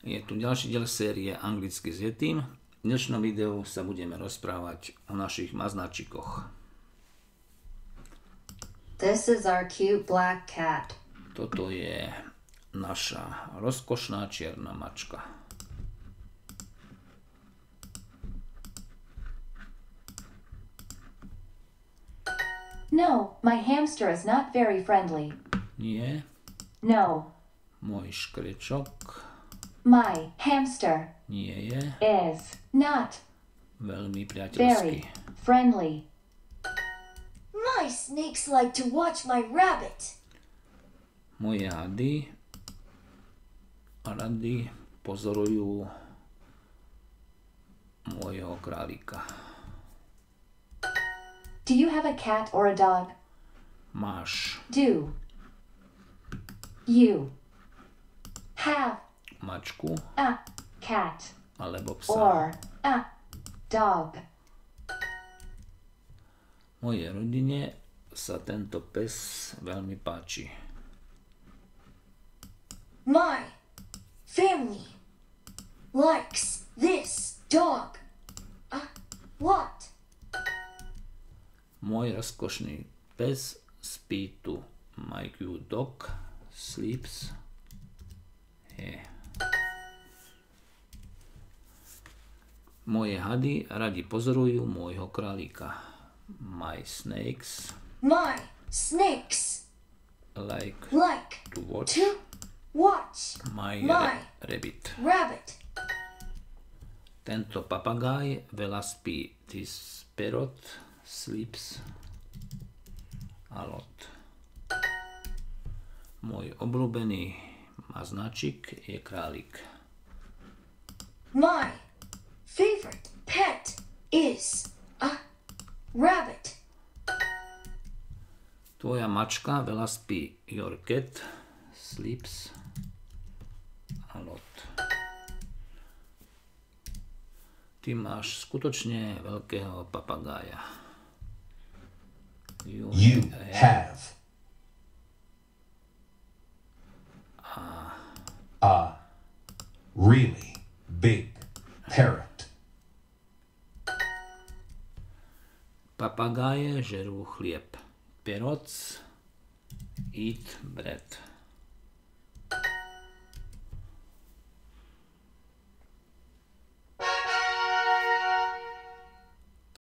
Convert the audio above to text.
Je tu ďalší diel série Anglicky s Yetim. V dnešnom videu sa budeme rozprávať o našich maznáčikoch. This is our cute black cat. Toto je naša rozkošná čierna mačka. No, my hamster is not very friendly. Nie. No, Môj škrečok my hamster nie je is not veľmi priateľský. very friendly. My snakes like to watch my rabbit. Moje hady rady pozorujú môjho králika. Do you have a cat or a dog? Máš Do you have mačku a cat alebo psa? or a dog? Mojej rodine sa tento pes veľmi páči. My family likes this dog a lot. Môj rozkošný pes spí tu. My cute dog sleeps here. Moje hady radi pozorujú môjho králika. My snakes My snakes like like to watch to watch my my rabbit. rabbit. Tento papagáj veľa spí. This parrot sleeps a lot. Môj obľúbený maznáčik je králik. My favorite pet is a rabbit. Tvoja mačka veľa spí. Your cat sleeps a lot. Ty máš skutočne veľkého papagája. You have a really big parrot. Papagáje žerú chlieb. Parrots eat bread.